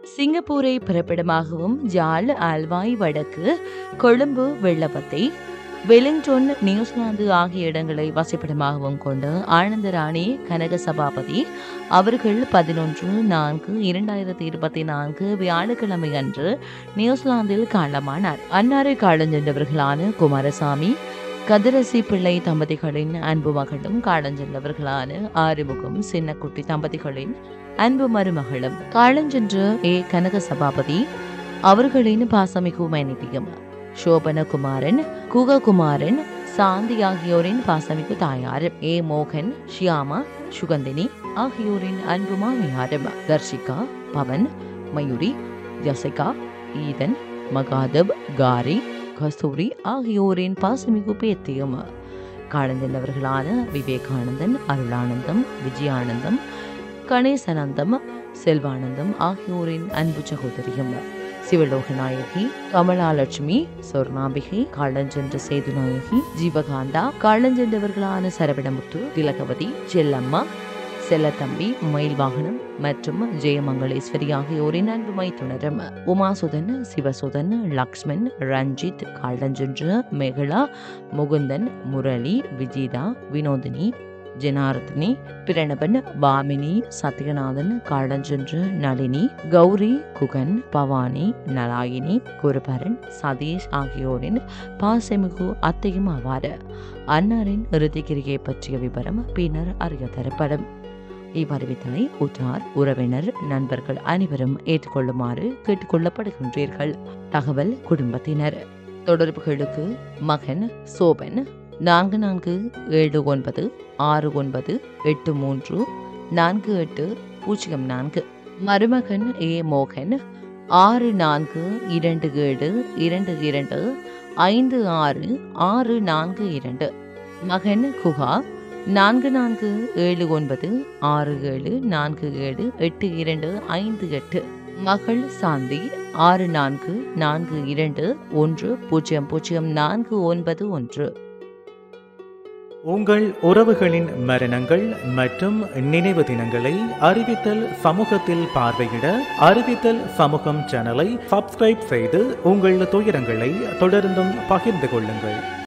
சிங்கப்பூரை பிறப்பிடமாகவும் ஜாழ், அல்வாய் வடக்கு, கொழும்பு, வெள்ளப்பத்தை, வெலிங்டன், நியூசிலாந்து ஆகிய இடங்களை வசிப்பிடமாகவும் கொண்டு ஆனந்தராணி கனக சபாபதி அவர்கள் 11/4/2024 வியாழக்கிழமை அன்று நியூசிலாந்தில் காலமானார். அன்னாரை காலஞ்சென்றவர்களான குமாரசாமி, கதிரசி பிள்ளை தம்பதிகளின் அன்பு மகளும், காலஞ்சென்றவர்களான ஆறுமுகம், சின்னக்குட்டி தம்பதிகளின் அன்பு மருமகளும், காலஞ்சென்ற கனக சபாபதி அவர்களின் பாசமிகு மனைவியும், சோபனகுமாரன், குககுமாரன், சாந்தி ஆகியோரின் பாசமிகு தாயாரும், மோகன், ஷியாமா, சுகந்தினி ஆகியோரின் அன்பு மாமியாரும், தர்ஷிகா, பவன், மயூரி, ஜசிகா, ஈதன், மகாதப், காரி, கஸ்தூரி ஆகியோரின் பாசமிகு பேத்தியும், காலஞ்சென்றவர்களான விவேகானந்தன், அருளானந்தம், விஜயானந்தம், கணேசனந்தம், செல்வானந்தம் ஆகியோரின் அன்பு சகோதரியும், சிவலோகநாயகி, கமலாலட்சுமி, சொர்ணாம்பிகை, காலஞ்சென்ற சேதுநாயகி, ஜீவகாந்தா, காலஞ்சென்றவர்களான சரவணமுத்து, திலகவதி, செல்லம்மா, செல்லத்தம்பி, மயில்வாகனம் மற்றும் ஜெயமங்களேஸ்வரி ஆகியோரின் அன்பு மைத்துனரும், உமாசுதன், சிவசுதன், லக்ஷ்மன், ரஞ்சித், காலஞ்சென்ற மெகலா, முகுந்தன், முரளி, விஜிதா, வினோதினி, ஜனார்தனி, பிரணபன், பாமினி, சத்யநாதன், காலஞ்சென்று நளினி, கௌரி, குகன், பவானி, நலாயினி, குருபரன், சதீஷ் ஆகியோரின் பாசமிகு அத்தையும் ஆவார். அன்னாரின் இறுதிக்கிரியை பற்றிய விவரம் பின்னர் அறிய தரப்படும். இவ்வறிவித்தலை உற்றார், உறவினர், நண்பர்கள் அனைவரும் ஏற்றுக்கொள்ளுமாறு கேட்டுக்கொள்ளப்படுகின்றீர்கள். தகவல் குடும்பத்தினர். தொடர்புகளுக்கு மகன் சோபன் 446969834804, மருமகன் மோகன் 6427225642, மகன் குஹா 447967478258, மகள் சாந்தி 6442100491. உங்கள் உறவுகளின் மரணங்கள் மற்றும் நினைவு தினங்களை அறிவித்தல் சமூகத்தில் பார்வையிட அறிவித்தல் சமூகம் சேனலை சப்ஸ்கிரைப் செய்து உங்கள் துயரங்களை தொடர்ந்தும் பகிர்ந்து கொள்ளுங்கள்.